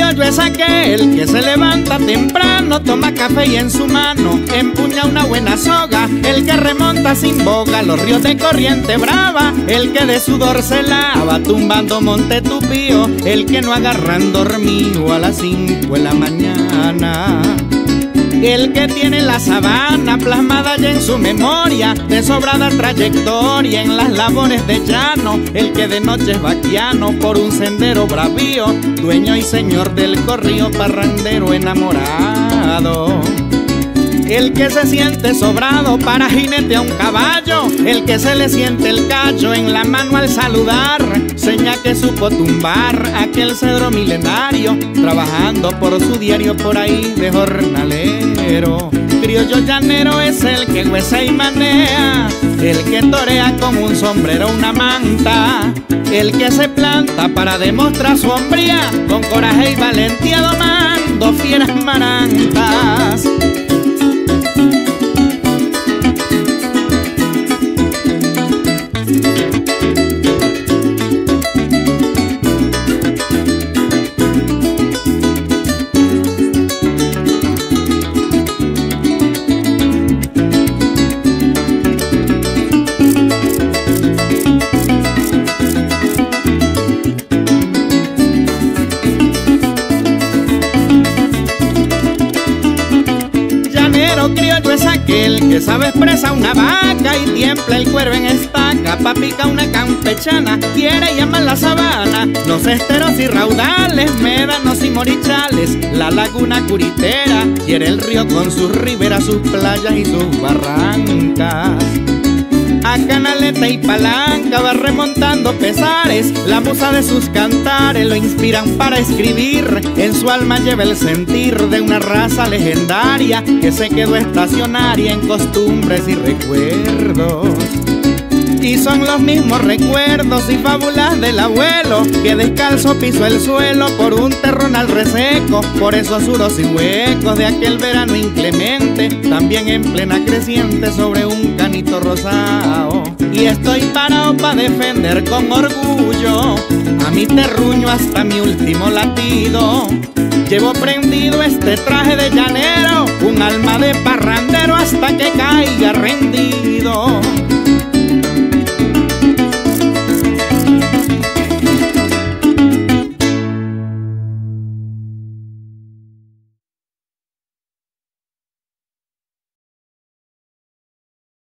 criollo es aquel que se levanta temprano, toma café y en su mano empuña una buena soga. El que remonta sin boga los ríos de corriente brava, el que de sudor se lava tumbando monte tupío, el que no agarran dormido a las 5 de la mañana. El que tiene la sabana plasmada ya en su memoria, de sobrada trayectoria en las labores de llano, el que de noche es vaquiano por un sendero bravío, dueño y señor del corrío, parrandero enamorado. El que se siente sobrado para jinete a un caballo, el que se le siente el callo en la mano al saludar, seña que supo tumbar aquel cedro milenario, trabajando por su diario por ahí de jornalero. Criollo llanero es el que huesa y manea, el que torea como un sombrero una manta, el que se planta para demostrar su hombría, con coraje y valentía domando fieras marantas. Criollo es aquel que sabe expresar una vaca y tiembla el cuero en estaca pa' pica una campechana, quiere llamar la sabana, los esteros y raudales, médanos y morichales, la laguna curitera, quiere el río con sus riberas, sus playas y sus barrancas. A canaleta y palanca va remontando pesares, la musa de sus cantares lo inspiran para escribir, en su alma lleva el sentir de una raza legendaria que se quedó estacionaria en costumbres y recuerdos. Y son los mismos recuerdos y fábulas del abuelo que descalzo pisó el suelo por un terronal reseco, por esos suros y huecos de aquel verano inclemente, también en plena creciente sobre un canito rosado. Y estoy parado pa' defender con orgullo a mi terruño hasta mi último latido. Llevo prendido este traje de llanero, un alma de parrandero hasta que caiga rendido.